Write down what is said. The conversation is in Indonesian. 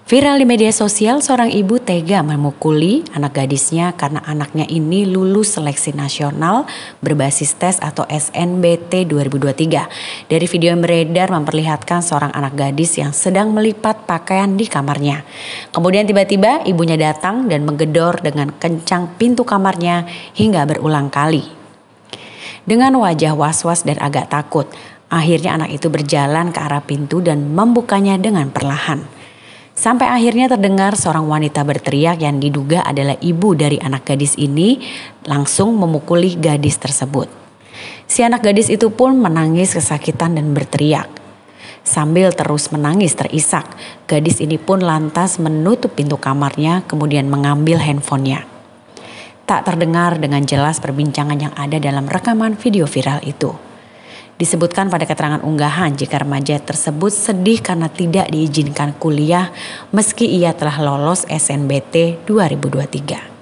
Viral di media sosial, seorang ibu tega memukuli anak gadisnya karena anaknya ini lulus seleksi nasional berbasis tes atau SNBT 2023. Dari video yang beredar memperlihatkan seorang anak gadis yang sedang melipat pakaian di kamarnya. Kemudian tiba-tiba ibunya datang dan menggedor dengan kencang pintu kamarnya hingga berulang kali. Dengan wajah was-was dan agak takut, akhirnya anak itu berjalan ke arah pintu dan membukanya dengan perlahan. Sampai akhirnya terdengar seorang wanita berteriak yang diduga adalah ibu dari anak gadis ini langsung memukuli gadis tersebut. Si anak gadis itu pun menangis kesakitan dan berteriak. Sambil terus menangis terisak, gadis ini pun lantas menutup pintu kamarnya kemudian mengambil handphonenya. Tak terdengar dengan jelas perbincangan yang ada dalam rekaman video viral itu. Disebutkan pada keterangan unggahan jika remaja tersebut sedih karena tidak diizinkan kuliah meski ia telah lolos SNBT 2023.